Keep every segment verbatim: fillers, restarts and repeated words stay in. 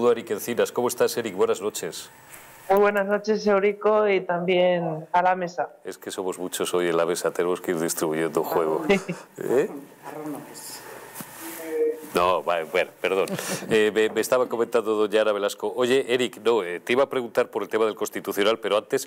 Eric Encinas. ¿Cómo estás, Eric? Buenas noches. Muy buenas noches, Eurico, y también a la mesa. Es que somos muchos hoy en la mesa, tenemos que ir distribuyendo juego. ¿Eh? No, vale, bueno, perdón. Eh, me, me estaba comentando doña Ana Velasco. Oye, Eric, no, eh, te iba a preguntar por el tema del Constitucional, pero antes,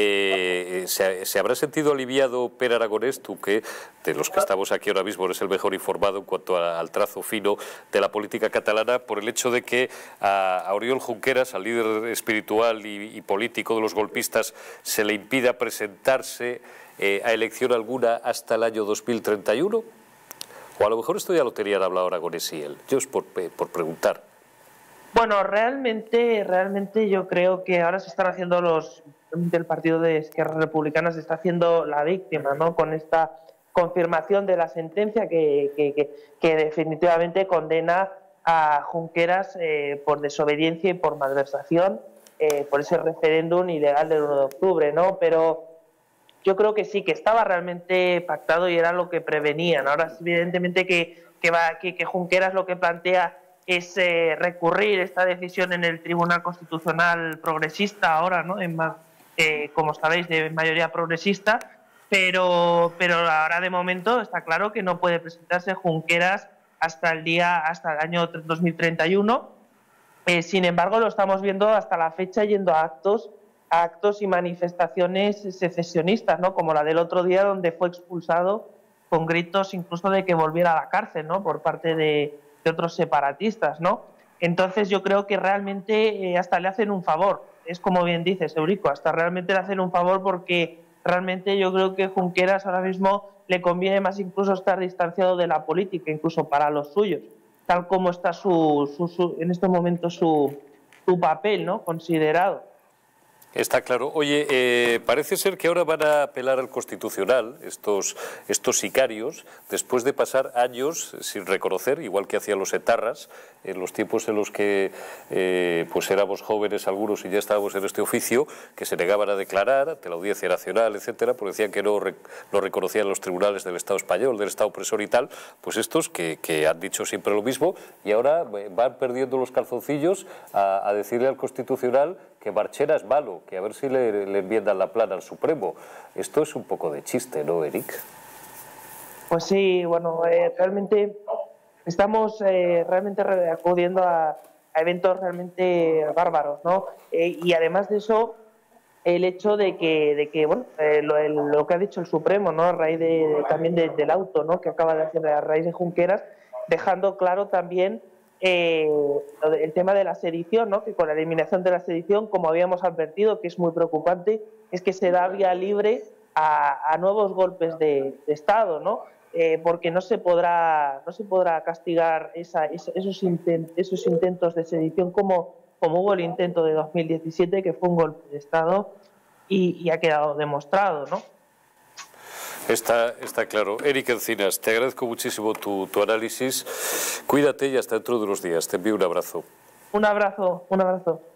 eh, ¿se, ¿se habrá sentido aliviado Pere Aragonés, tú que, de los que estamos aquí ahora mismo, eres el mejor informado en cuanto a, al trazo fino de la política catalana, por el hecho de que a, a Oriol Junqueras, al líder espiritual y, y político de los golpistas, se le impida presentarse eh, a elección alguna hasta el año dos mil treinta y uno? O a lo mejor esto ya lo tenían hablado Aragonés y él. Yo es por, por preguntar. Bueno, realmente, realmente yo creo que ahora se están haciendo los del partido de Esquerra Republicana, se está haciendo la víctima, ¿no? Con esta confirmación de la sentencia que, que, que, que definitivamente condena a Junqueras eh, por desobediencia y por malversación, eh, por ese referéndum ilegal del uno de octubre, ¿no? Pero yo creo que sí, que estaba realmente pactado y era lo que prevenían. Ahora, evidentemente, que, que, va, que, que Junqueras lo que plantea es eh, recurrir esta decisión en el Tribunal Constitucional progresista, ahora, ¿no? En, eh, como sabéis, de mayoría progresista, pero, pero ahora de momento está claro que no puede presentarse Junqueras hasta el día, hasta el año dos mil treinta y uno. Eh, sin embargo, lo estamos viendo hasta la fecha yendo a actos actos y manifestaciones secesionistas, ¿no? Como la del otro día, donde fue expulsado con gritos incluso de que volviera a la cárcel, ¿no? Por parte de, de otros separatistas, ¿no? Entonces yo creo que realmente eh, hasta le hacen un favor, es como bien dices, Eurico, hasta realmente le hacen un favor, porque realmente yo creo que Junqueras ahora mismo le conviene más incluso estar distanciado de la política, incluso para los suyos, tal como está su, su, su en estos momentos su, su papel, ¿no? Considerado. Está claro. Oye, eh, parece ser que ahora van a apelar al Constitucional estos, estos sicarios, después de pasar años sin reconocer, igual que hacían los etarras, en los tiempos en los que eh, pues éramos jóvenes algunos y ya estábamos en este oficio, que se negaban a declarar ante la Audiencia Nacional, etcétera, porque decían que no lo reconocían los tribunales del Estado español, del Estado opresor y tal. Pues estos que, que han dicho siempre lo mismo y ahora van perdiendo los calzoncillos a, a decirle al Constitucional que Marchena es malo, que a ver si le, le enmiendan la plana al Supremo. Esto es un poco de chiste, ¿no, Eric? Pues sí, bueno, eh, realmente estamos eh, realmente acudiendo a, a eventos realmente bárbaros, ¿no? Eh, y además de eso, el hecho de que, de que bueno, eh, lo, el, lo que ha dicho el Supremo, ¿no? A raíz de, de, también de, del auto, ¿no? Que acaba de hacer a raíz de Junqueras, dejando claro también Eh, el tema de la sedición, ¿no? Que con la eliminación de la sedición, como habíamos advertido, que es muy preocupante, es que se da vía libre a, a nuevos golpes de, de Estado, ¿no? Eh, porque no se podrá no se podrá castigar esa, esa, esos, intent, esos intentos de sedición como, como hubo el intento de dos mil diecisiete, que fue un golpe de Estado y, y ha quedado demostrado, ¿no? Está, está claro. Eric Encinas, te agradezco muchísimo tu, tu análisis. Cuídate y hasta dentro de unos días. Te envío un abrazo. Un abrazo, un abrazo.